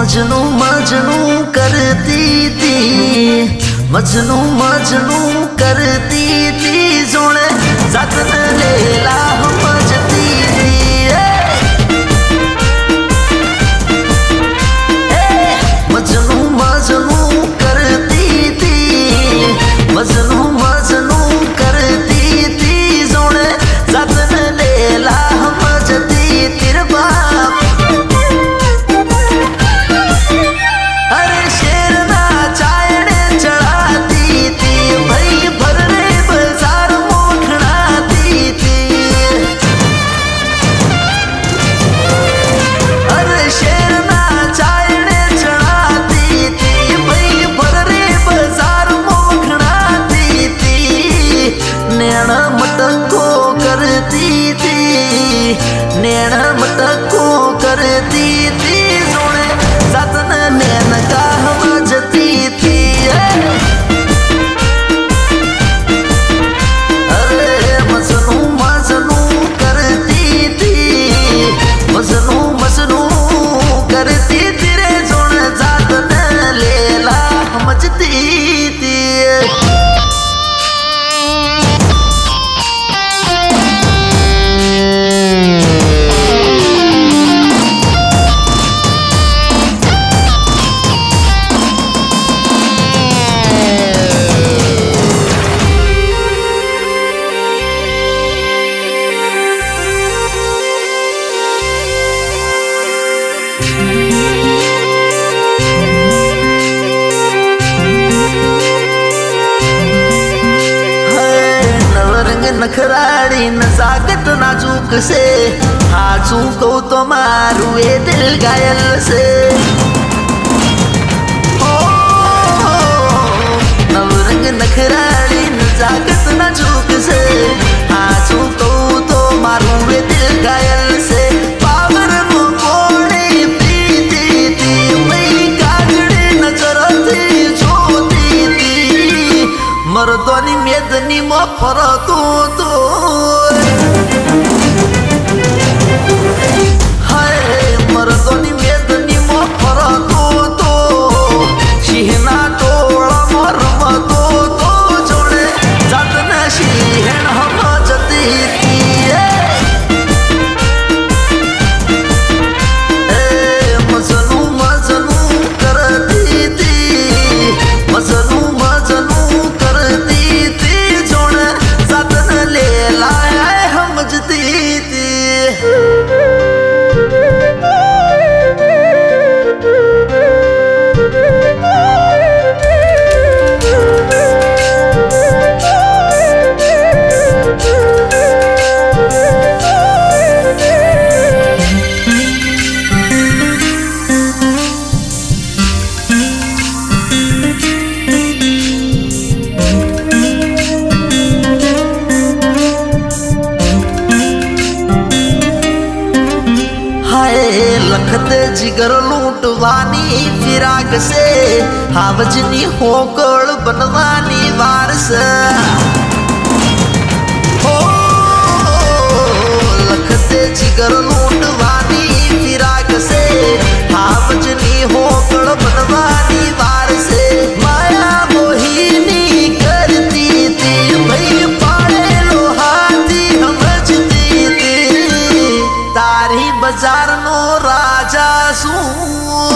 मजनू मजनू करती थी, मजनू मजनू करती थी, जोने जतन लेला मजती थी। मजनू मजनू करती थी, मजनू मजनू करती थी, जोने जतन लेला मजती तेरे बाप। अरे शेर ना चायने चढ़ाती थी, भाई भर रे बाजार मोखड़ाती थी। अरे शेर ना चायने चढ़ाती थी, भाई भर रे बाजार मोखड़ाती थी। नैना मटको करती थी, नैना मटको करती थी, सोने सतन नैन का मजती थी। अरे मजनू मजनू करती थी, मजनू मजनू करती थी रे, सोने सतन लेला मजती थी। नखराड़ी नजाकत नाजुक से, हाजू को तो मारू ये दिल घायल से। ओ नवरंग नखराड़ी नजाकत नाजुक से, हाजू को तो मारू ये दिल घायल से। पावर को कोड़े प्रीति थी, वही काजड़ी नजर थी जोती थी, मर्दानी मेदनी मफर तो हाय मर्दानी मेदनी मफर तो शिहना तोड़ा मरम तो जोड़े जतन शिहन हम जती थी। मजनू मजनू करती थी, मजनू मजनू करती थी, जोड़े जतन ले लाया हम जती थी। लखत जिगर लूटवानी फिराक से, हावजनी होकड़ बनवानी वारस। हो लखत जिगर लूटवानी फिराक से, हावजनी होकड़ बनवानी वारस। माया मोहिनी करती थी, भाई पाड़े लोहाती समझती थी, तारी बाजार नो राजा सू।